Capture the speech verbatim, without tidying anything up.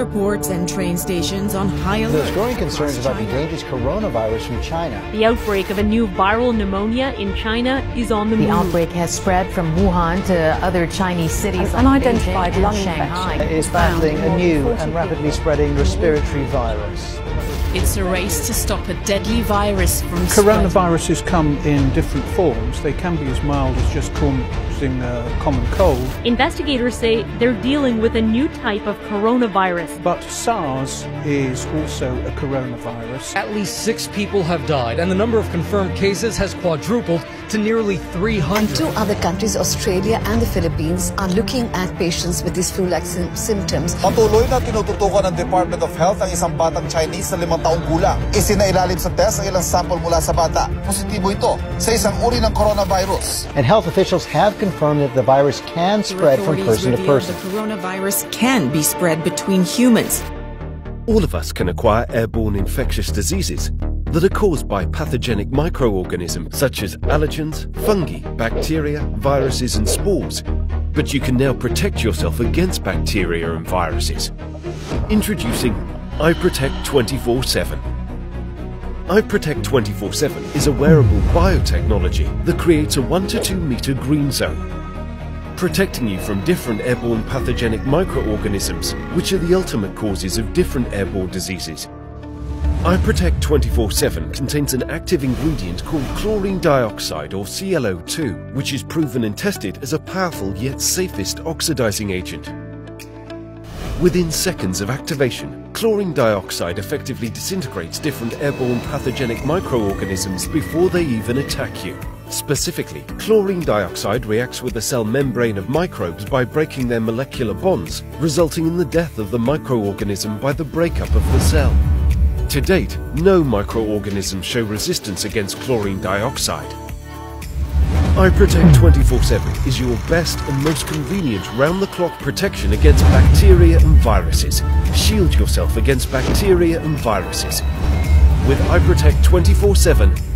Airports and train stations on high alert. There's growing concerns about the dangerous coronavirus from China. The outbreak of a new viral pneumonia in China is on the move. The outbreak has spread from Wuhan to other Chinese cities. An unidentified lung Shanghai infection is battling a new and rapidly spreading respiratory virus. It's a race to stop a deadly virus from spreading. Coronaviruses come in different forms. They can be as mild as just causing a common cold. Investigators say they're dealing with a new type of coronavirus. But SARS is also a coronavirus. At least six people have died, and the number of confirmed cases has quadrupled to nearly three hundred. And two other countries, Australia and the Philippines, are looking at patients with these flu-like sim- symptoms. Patuloy na tinututukan ng Department of Health ang isang batang Chinese na limang taong gulang. Isinailalim sa test ang ilang sample mula sa bata. Positibo ito sa isang uri ng coronavirus. And health officials have confirmed that the virus can spread from person to person. The coronavirus can be spread between humans. All of us can acquire airborne infectious diseases that are caused by pathogenic microorganisms such as allergens, fungi, bacteria, viruses and spores. But you can now protect yourself against bacteria and viruses. Introducing iProtect twenty-four seven. iProtect twenty-four seven is a wearable biotechnology that creates a one to two meter green zone, protecting you from different airborne pathogenic microorganisms, which are the ultimate causes of different airborne diseases. iProtect twenty-four seven contains an active ingredient called chlorine dioxide, or C L O two, which is proven and tested as a powerful yet safest oxidizing agent. Within seconds of activation, chlorine dioxide effectively disintegrates different airborne pathogenic microorganisms before they even attack you. Specifically, chlorine dioxide reacts with the cell membrane of microbes by breaking their molecular bonds, resulting in the death of the microorganism by the breakup of the cell. To date, no microorganisms show resistance against chlorine dioxide. iProtect twenty-four seven is your best and most convenient round-the-clock protection against bacteria and viruses. Shield yourself against bacteria and viruses. With iProtect twenty-four seven,